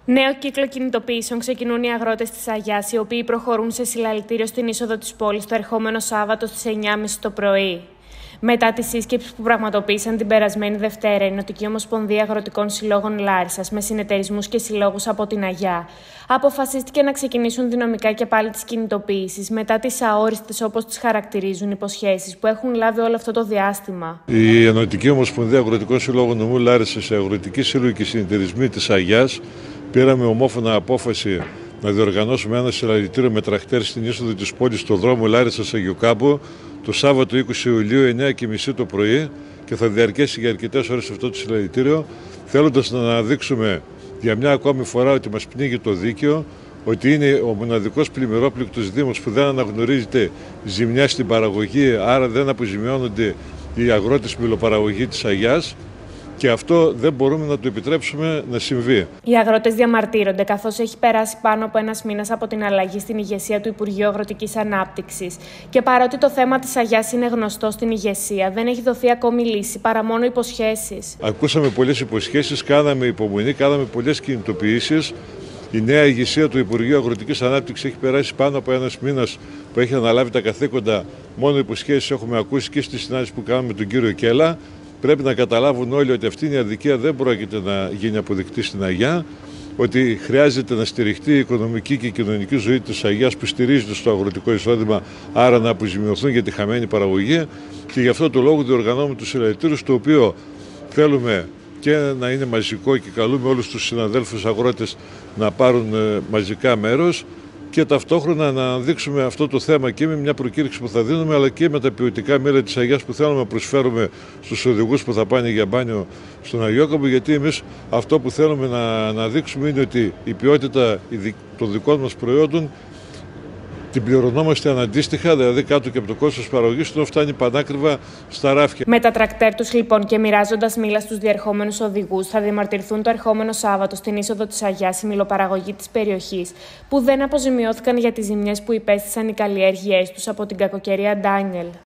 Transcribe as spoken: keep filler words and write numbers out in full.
Νέο κύκλο κινητοποιήσεων ξεκινούν οι αγρότες της Αγιάς, οι οποίοι προχωρούν σε συλλαλητήριο στην είσοδο της πόλης το ερχόμενο Σάββατο στις εννιά και μισή το πρωί. Μετά τη σύσκεψη που πραγματοποίησαν την περασμένη Δευτέρα, η Νοτική Ομοσπονδία Αγροτικών Συλλόγων Λάρισσας, με συνεταιρισμούς και συλλόγους από την Αγιά, αποφασίστηκε να ξεκινήσουν δυναμικά και πάλι τις κινητοποιήσεις μετά τις αόριστες, όπως τις χαρακτηρίζουν, υποσχέσεις που έχουν λάβει όλο αυτό το διάστημα. Η Νοτική Ομοσπονδία Αγροτικών Συλλόγων Νομού Λάρισσας, οι αγροτικοί σύλλογοι και συνεταιρισμοί της Αγιάς, πήραμε ομόφωνα απόφαση να διοργανώσουμε ένα συλλαλητήριο με τρακτέρ στην είσοδο της πόλης στο δρόμο Λάρισσας Αγίου Κάμπου το Σάββατο είκοσι Ιουλίου εννιά και μισή το πρωί και θα διαρκέσει για αρκετές ώρες αυτό το συλλαλητήριο, θέλοντας να αναδείξουμε για μια ακόμη φορά ότι μας πνίγει το δίκαιο, ότι είναι ο μοναδικός πλημμυρόπληκτος Δήμος που δεν αναγνωρίζεται ζημιά στην παραγωγή, άρα δεν αποζημιώνονται οι αγρότες μηλοπαραγωγοί της Αγιάς. Και αυτό δεν μπορούμε να το επιτρέψουμε να συμβεί. Οι αγρότες διαμαρτύρονται, καθώς έχει περάσει πάνω από ένας μήνας από την αλλαγή στην ηγεσία του Υπουργείου Αγροτικής Ανάπτυξης. Και παρότι το θέμα της Αγιάς είναι γνωστό στην ηγεσία, δεν έχει δοθεί ακόμη λύση, παρά μόνο υποσχέσεις. Ακούσαμε πολλές υποσχέσεις, κάναμε υπομονή, κάναμε πολλές κινητοποιήσεις. Η νέα ηγεσία του Υπουργείου Αγροτικής Ανάπτυξης έχει περάσει πάνω από ένας μήνας που έχει αναλάβει τα καθήκοντα. Μόνο υποσχέσεις έχουμε ακούσει και στη συνάντηση που κάναμε με τον κύριο Κέλλα. Πρέπει να καταλάβουν όλοι ότι αυτή η αδικία δεν πρόκειται να γίνει αποδεκτή στην Αγιά, ότι χρειάζεται να στηριχτεί η οικονομική και η κοινωνική ζωή της Αγιάς που στηρίζεται στο αγροτικό εισόδημα, άρα να αποζημιωθούν για τη χαμένη παραγωγή. Και γι' αυτό το λόγο διοργανώνουμε το συλλαλητήριο, στο οποίο θέλουμε και να είναι μαζικό και καλούμε όλους τους συναδέλφους αγρότες να πάρουν μαζικά μέρος και ταυτόχρονα να δείξουμε αυτό το θέμα και με μια προκήρυξη που θα δίνουμε, αλλά και με τα ποιοτικά μέλη της Αγιάς που θέλουμε να προσφέρουμε στους οδηγούς που θα πάνε για μπάνιο στον Αγιόκαμπο, γιατί εμείς αυτό που θέλουμε να, να δείξουμε είναι ότι η ποιότητα των δικών μας προϊόντων την πληρωνόμαστε αναντίστοιχα, δηλαδή κάτω και από το κόστος παραγωγής, ενώ φτάνει πανάκριβα στα ράφια. Με τα τρακτέρ τους λοιπόν και μοιράζοντας μήλα στους διερχόμενους οδηγούς, θα διαμαρτυρηθούν το ερχόμενο Σάββατο στην είσοδο της Αγιάς οι μηλοπαραγωγοί της περιοχής, που δεν αποζημιώθηκαν για τις ζημιές που υπέστησαν οι καλλιέργειές τους από την κακοκαιρία Ντάνιελ.